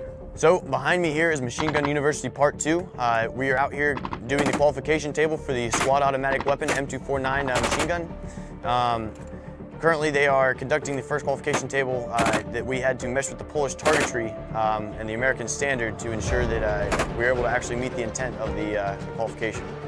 So behind me here is Machine Gun University Part 2. We are out here doing the qualification table for the Squad Automatic Weapon M249 machine gun. Currently they are conducting the first qualification table that we had to mesh with the Polish targetry and the American standard to ensure that we were able to actually meet the intent of the qualification.